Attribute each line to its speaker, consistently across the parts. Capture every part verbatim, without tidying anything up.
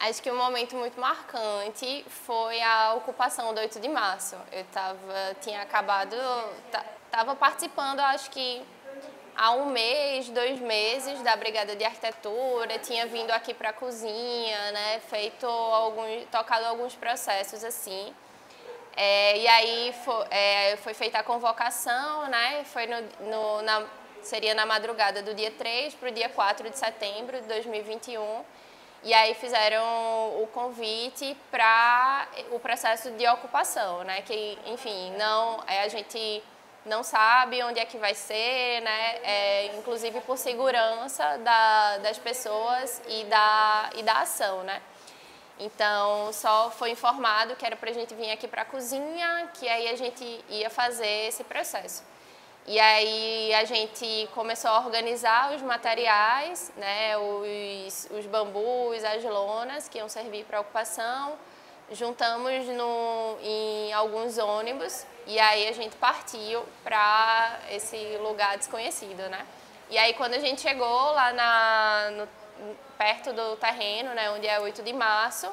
Speaker 1: Acho que um momento muito marcante foi a ocupação do oito de março. Eu tava, tinha acabado, estava participando, acho que há um mês, dois meses da Brigada de Arquitetura, tinha vindo aqui para a cozinha, né, feito alguns, tocado alguns processos assim. É, e aí foi, é, foi feita a convocação, né, foi no, no, na, seria na madrugada do dia três para o dia quatro de setembro de dois mil e vinte e um. E aí fizeram o convite para o processo de ocupação, né? Que, enfim, não, a gente não sabe onde é que vai ser, né? É, inclusive por segurança da, das pessoas e da, e da ação, né? Então, só foi informado que era para a gente vir aqui para a cozinha, que aí a gente ia fazer esse processo. E aí a gente começou a organizar os materiais, né, os, os bambus, as lonas que iam servir para a ocupação, juntamos no, em alguns ônibus e aí a gente partiu para esse lugar desconhecido, né? E aí quando a gente chegou lá na, no, perto do terreno, né, onde é oito de março,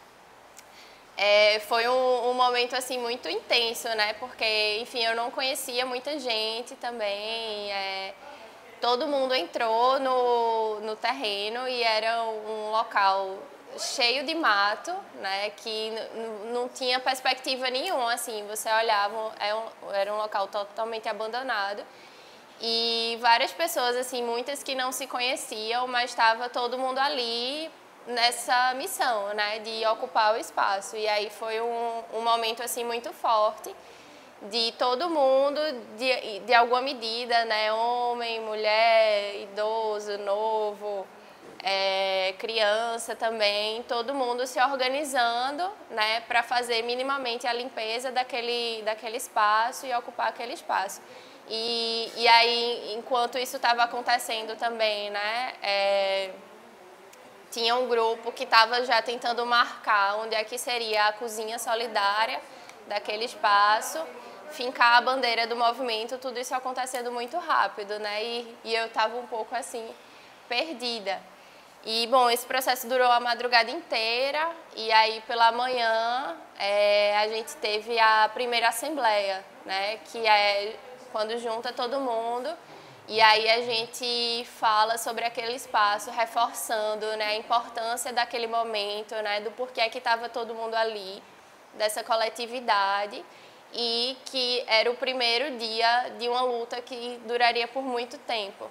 Speaker 1: É, foi um, um momento assim muito intenso, né? Porque, enfim, eu não conhecia muita gente também. É, todo mundo entrou no, no terreno e era um local cheio de mato, né? Que não tinha perspectiva nenhuma, assim. Você olhava, era um, era um local totalmente abandonado. E várias pessoas, assim, muitas que não se conheciam, mas estava todo mundo ali nessa missão, né, de ocupar o espaço. E aí foi um, um momento assim muito forte de todo mundo, de, de alguma medida, né, homem, mulher, idoso, novo, é, criança também, todo mundo se organizando, né, para fazer minimamente a limpeza daquele, daquele espaço e ocupar aquele espaço. E, e aí, enquanto isso estava acontecendo também, né, é, tinha um grupo que estava já tentando marcar onde é que seria a cozinha solidária daquele espaço, fincar a bandeira do movimento, tudo isso acontecendo muito rápido, né? E, e eu estava um pouco assim, perdida. E, bom, esse processo durou a madrugada inteira e aí pela manhã é, a gente teve a primeira assembleia, né? Que é quando junta todo mundo. E aí a gente fala sobre aquele espaço, reforçando, né, a importância daquele momento, né, do porquê que estava todo mundo ali, dessa coletividade, e que era o primeiro dia de uma luta que duraria por muito tempo.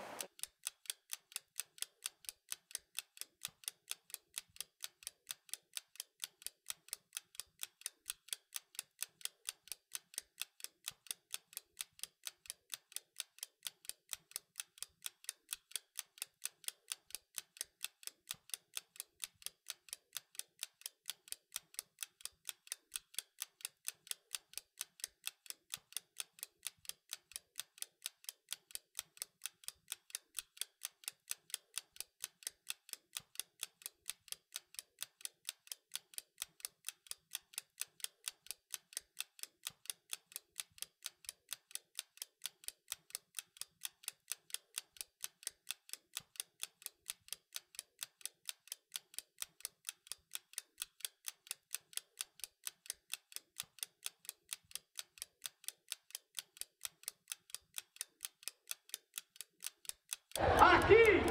Speaker 2: Aqui!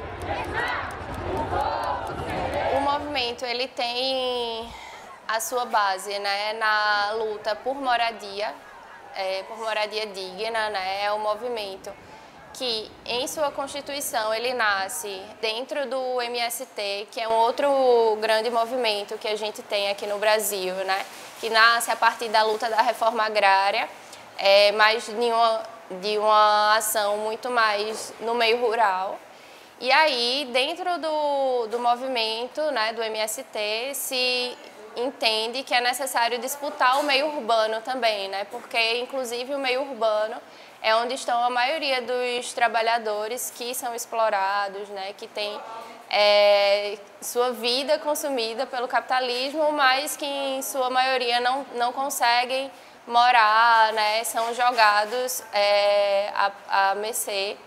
Speaker 1: O movimento ele tem a sua base, né, na luta por moradia, é, por moradia digna, né, é um movimento que em sua constituição ele nasce dentro do M S T, que é um outro grande movimento que a gente tem aqui no Brasil, né, que nasce a partir da luta da reforma agrária, é, mas de uma, de uma ação muito mais no meio rural. E aí, dentro do, do movimento, né, do M S T, se entende que é necessário disputar o meio urbano também, né, porque, inclusive, o meio urbano é onde estão a maioria dos trabalhadores que são explorados, né, que têm é, sua vida consumida pelo capitalismo, mas que, em sua maioria, não, não conseguem morar, né, são jogados é, a, a mercê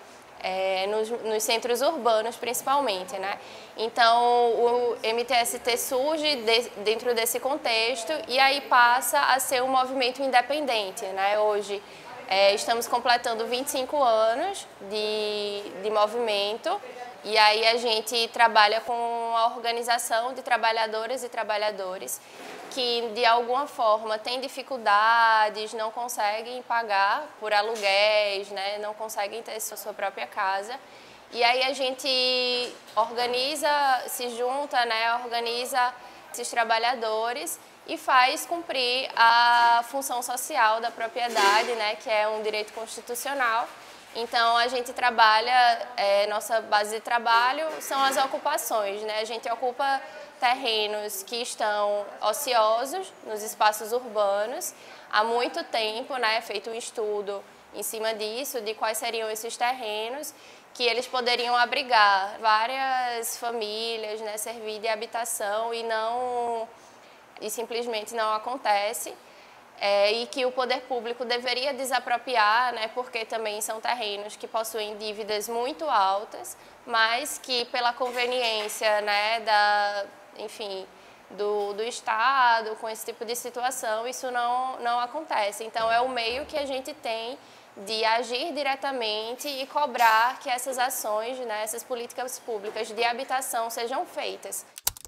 Speaker 1: é, nos, nos centros urbanos principalmente, né? Então o M T S T surge de, dentro desse contexto e aí passa a ser um movimento independente, né? Hoje é, estamos completando vinte e cinco anos de, de movimento e aí a gente trabalha com a organização de trabalhadoras e trabalhadores que de alguma forma têm dificuldades, não conseguem pagar por aluguéis, né? Não conseguem ter sua própria casa. E aí a gente organiza, se junta, né? Organiza esses trabalhadores e faz cumprir a função social da propriedade, né? Que é um direito constitucional. Então a gente trabalha, é, nossa base de trabalho são as ocupações, né? A gente ocupa terrenos que estão ociosos nos espaços urbanos há muito tempo, né? É feito um estudo em cima disso, de quais seriam esses terrenos que eles poderiam abrigar várias famílias, né? Servir de habitação e não e simplesmente não acontece. É, e que o poder público deveria desapropriar, né, porque também são terrenos que possuem dívidas muito altas, mas que pela conveniência, né, da, enfim, do, do Estado, com esse tipo de situação, isso não, não acontece. Então é o meio que a gente tem de agir diretamente e cobrar que essas ações, né, essas políticas públicas de habitação sejam feitas.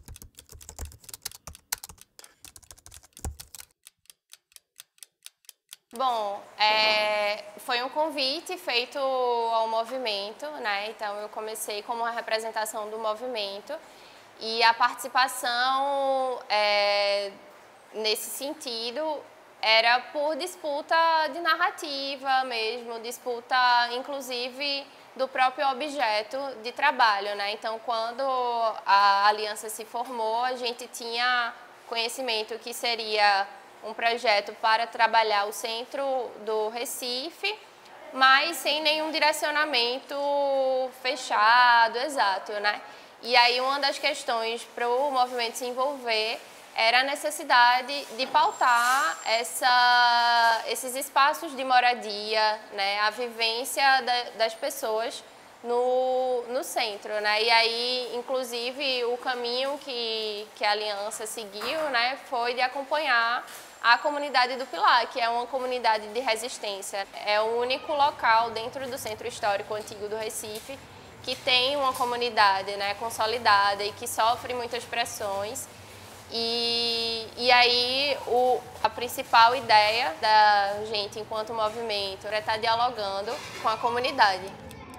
Speaker 1: Bom, é, foi um convite feito ao movimento, né? Então eu comecei como uma representação do movimento e a participação é, nesse sentido era por disputa de narrativa mesmo, disputa inclusive do próprio objeto de trabalho, né? Então quando a aliança se formou, a gente tinha conhecimento que seria um projeto para trabalhar o centro do Recife, mas sem nenhum direcionamento fechado, exato, né? E aí uma das questões para o movimento se envolver era a necessidade de pautar essa, esses espaços de moradia, né? A vivência da, das pessoas no, no centro, né? E aí, inclusive, o caminho que, que a Aliança seguiu, né, foi de acompanhar a comunidade do Pilar, que é uma comunidade de resistência. É o único local dentro do Centro Histórico Antigo do Recife que tem uma comunidade, né, consolidada e que sofre muitas pressões. E, e aí o, a principal ideia da gente enquanto movimento é estar dialogando com a comunidade.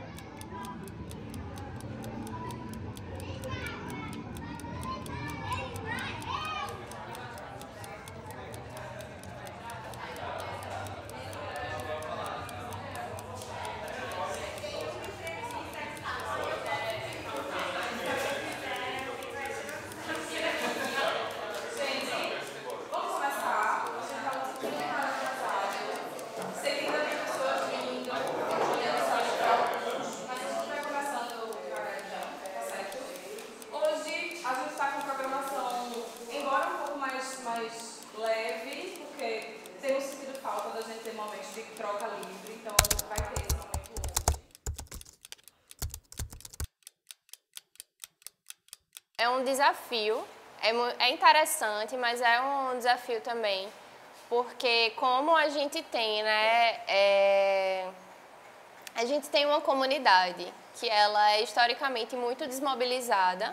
Speaker 1: É um desafio, é, é interessante, mas é um desafio também, porque como a gente tem, né, é, a gente tem uma comunidade que ela é historicamente muito desmobilizada,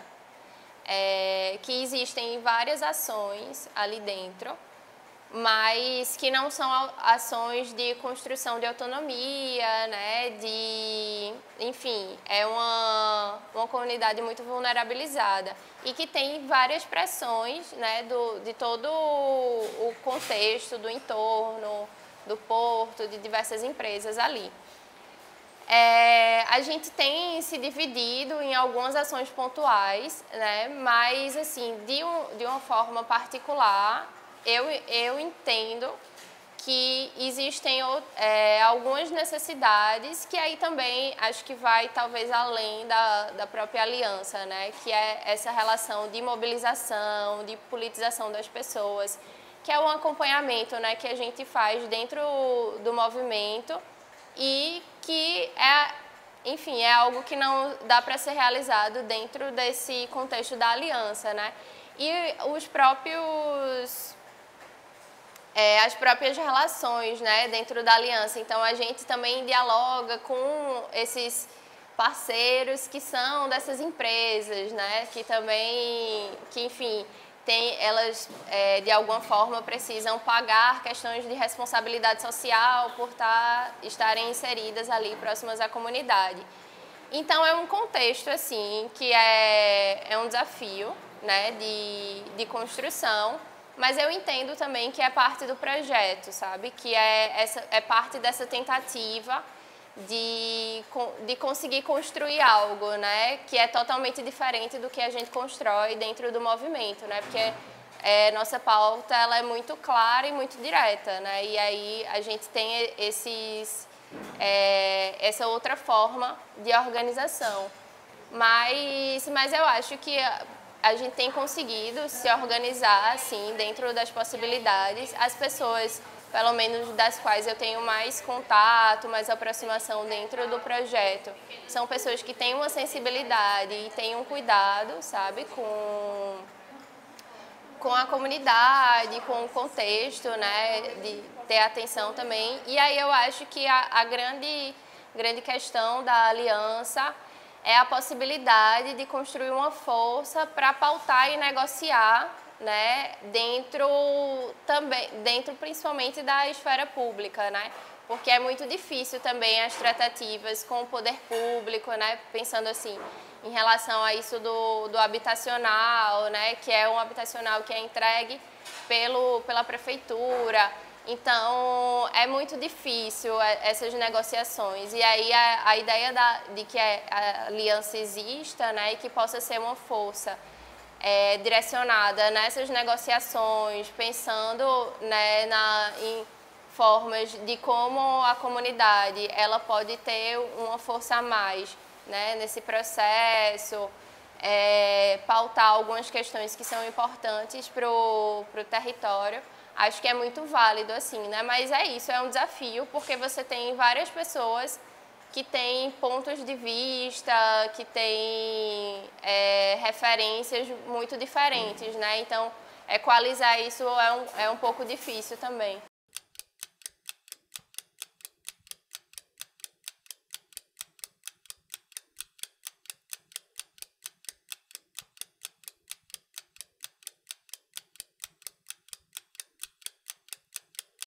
Speaker 1: é, que existem várias ações ali dentro, mas que não são ações de construção de autonomia, né, de, enfim, é uma, uma comunidade muito vulnerabilizada e que tem várias pressões, né, do, de todo o contexto, do entorno, do porto, de diversas empresas ali. É, a gente tem se dividido em algumas ações pontuais, né, mas assim, de, um, de uma forma particular, Eu, eu entendo que existem é, algumas necessidades que aí também acho que vai talvez além da, da própria aliança, né? Que é essa relação de mobilização, de politização das pessoas, que é um acompanhamento, né, que a gente faz dentro do movimento e que é enfim, é algo que não dá para ser realizado dentro desse contexto da aliança, né? E os próprios, é, as próprias relações, né, dentro da aliança. Então, a gente também dialoga com esses parceiros que são dessas empresas, né, que também, que enfim, tem, elas é, de alguma forma precisam pagar questões de responsabilidade social por tá, estarem inseridas ali próximas à comunidade. Então é um contexto assim que é, é um desafio, né, de, de construção, mas eu entendo também que é parte do projeto, sabe, que é, essa, é parte dessa tentativa de, de conseguir construir algo, né, que é totalmente diferente do que a gente constrói dentro do movimento, né, porque é, nossa pauta ela é muito clara e muito direta, né, e aí a gente tem esses, é, essa outra forma de organização, mas, mas eu acho que a, a gente tem conseguido se organizar assim dentro das possibilidades, as pessoas pelo menos das quais eu tenho mais contato, mais aproximação dentro do projeto, são pessoas que têm uma sensibilidade e têm um cuidado, sabe, com, com a comunidade, com o contexto, né, de ter atenção também. E aí eu acho que a, a grande, grande questão da aliança é a possibilidade de construir uma força para pautar e negociar, né, dentro também, dentro principalmente da esfera pública, né, porque é muito difícil também as tratativas com o poder público, né, pensando assim, em relação a isso do, do habitacional, né, que é um habitacional que é entregue pelo, pela prefeitura. Então, é muito difícil essas negociações. E aí, a, a ideia da, de que a aliança exista, né, e que possa ser uma força é, direcionada nessas negociações, pensando, né, na, em formas de como a comunidade ela pode ter uma força a mais, né, nesse processo, é, pautar algumas questões que são importantes para o território. Acho que é muito válido, assim, né? Mas é isso, é um desafio, porque você tem várias pessoas que têm pontos de vista, que têm é, referências muito diferentes, né? Então, equalizar isso é um, é um pouco difícil também.